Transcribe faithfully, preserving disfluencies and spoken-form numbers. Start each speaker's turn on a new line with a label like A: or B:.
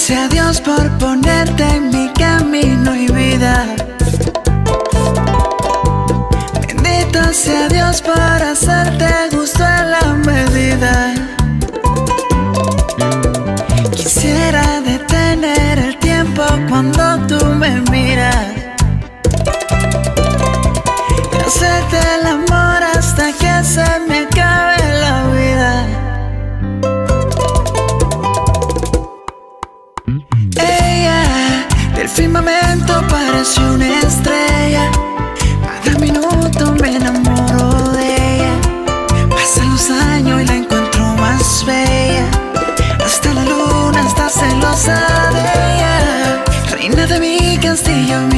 A: sea Dios por ponerte en mi camino y vida. Bendito sea Dios por hacerte gusto en la medida. Quisiera detener el tiempo cuando tú me miras y hacerte el amor hasta que se me acabe la vida. Ella del firmamento parece una estrella. Cada minuto me enamoro de ella. Pasan los años y la encuentro más bella. Hasta la luna está celosa de ella. Reina de mi castillo,